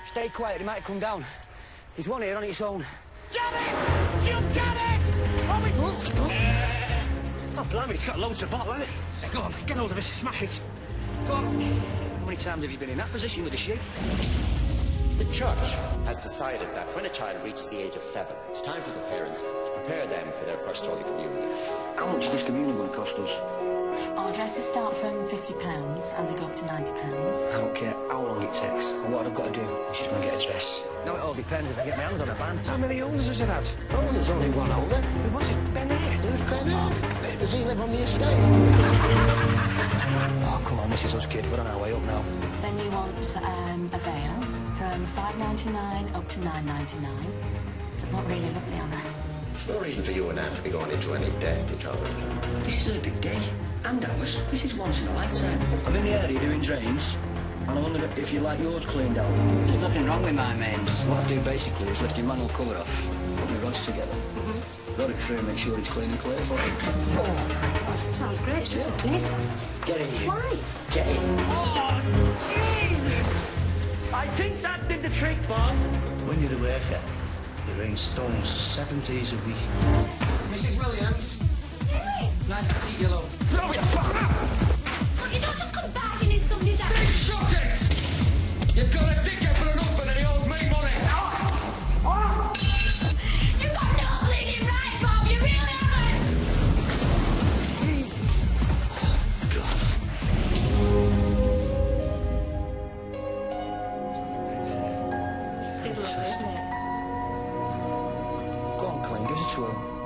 Stay quiet, he might come down. He's one here on its own. Get it! You get it! Oh, blimey, it's got loads of bottle, hasn't it? Go on, get hold of it, smash it. Go on. How many times have you been in that position with a sheep? The church has decided that when a child reaches the age of 7, it's time for the parents to prepare them for their first Holy Communion. How much is this communion going to cost us? Our dresses start from £50 and they go up to £90. I don't care how long it takes or what I've got to do. She's going to get a dress. Now it all depends if I get my hands on a band. How many owners has it had? Oh, there's only one owner. Who was it? Ben here. Who's Ben here? Does he live on the estate? Oh, come on, this is us, kid. We're on our way up now. Then you want a veil from £5.99 up to £9.99. It's not really lovely, are they? There's no reason for you and Anne to be going into any debt because of it. This is a big day. And ours. This is once in a lifetime. I'm in the area doing drains, and I wonder if you like yours cleaned out. There's nothing wrong with my mains. What I do basically is lift your manhole cover off, put your rods together, rod it through and make sure it's clean and clear for you. Oh, sounds great. It's just a knit. Get in here. Why? Get in. Oh, Jesus! I think that did the trick, Bob. When you're a worker, you rain stones 7 days a week. Mrs. Williams. Hey! Nice to meet you, love. Throw your Well, you don't just come barging in somebody's house. Shut it! You've got a dickhead for an husband and he owes me money. You've got no bleeding right, Bob. You really haven't. Princess. She's lovely, isn't it? Go on, Colin, give us a twirl.